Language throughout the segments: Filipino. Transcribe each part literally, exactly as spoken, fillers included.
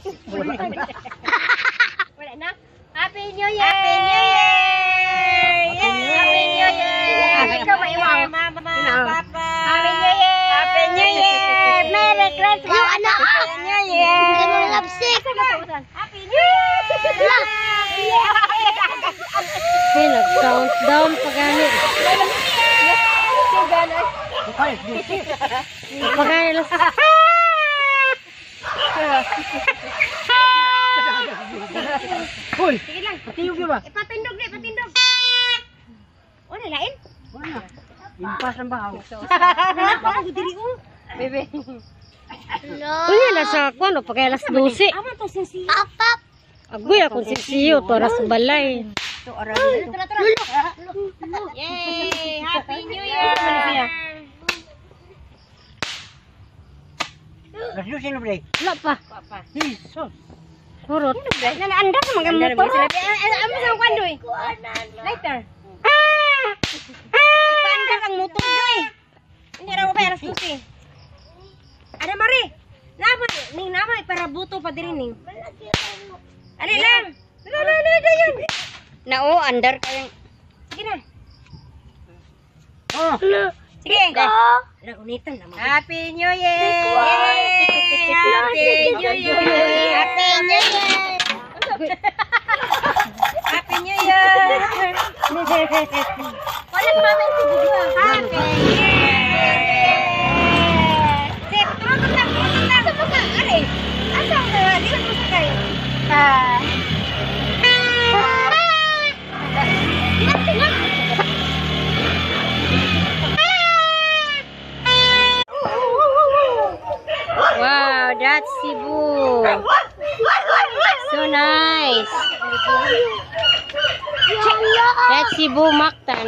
Wala na. Happy New Year! Happy New Year! Happy New Year! Ikaw maiwaw. Mama, Papa. Happy New Year! Happy New Year! Merry Christmas! Yung anak! Happy New Year! Hindi mo lapsik! Happy New Year! Hey, nag-countdown pa gani. Pa gani lang sa... Hoy! Sige lang. Patiyog yun ba? Ipatindog na, ipatindog. O, nalain? Wala. Impas ang bahaw. Ako diri o. Bebe. Kunya na sa kuano pa kay alas dose. Amo to sisi. Pap! Agoy akong sisiyo to ras balay. To aral. Tara, tara. Yay! Happy New Year! Nasusin mo ba? Wala pa. Papa. Jesus! Kurot. Nalaanda ka mga motor. Amo sa kwando eh. Lighter. Ipaanda kang motor doy. Hindi ra mo pa aras susi. Ada mari. Napa ning nama para buto pa diri ning. Ali lang. La la la dayon. Nao under kayang Sige na. Oh! Sige. Nagunitan naman. Happy New Year! Happy New Year! Happy New Year! Happy New Year! Wala pa namin si Budo. Happy New Year! Sige, tutulog lang, tutulog lang. Tutulog lang. Ari, asang na, di ba tutulog kayo? Ah. Tingnan, tingnan. wow, that's Cebu. So nice. That's Cebu Mactan.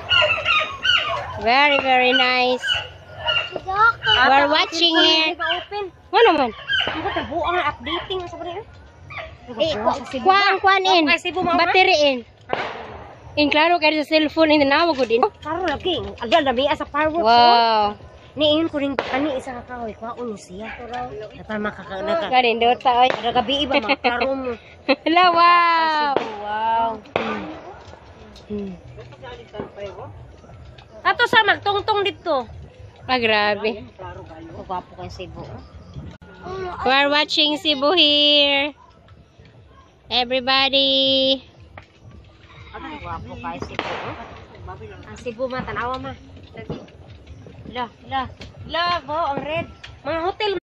Very, very nice. We're watching here. Open. Ano man? Ano ka buang updating sa kanila? Eh, Kuan, kuan in. Okay, Cebu mama. Battery in. In klaro kaya sa cellphone in nawag ko din. Karo lagi. Agad labi sa fireworks. Wow. Niin ko rin kani isa ka kahoy ko uno siya. Dapat makakana ka. Kanin dota oy. Kada gabi iba makaro mo. Hello, wow. Wow. Ato sa magtungtong dito. Ah, grabe. Gwapo kay Cebu. We're watching Cebu here. Everybody. Gwapo kay Cebu. Ang Cebu man tanawa ma. La, la. La, bo ang red. Mga hotel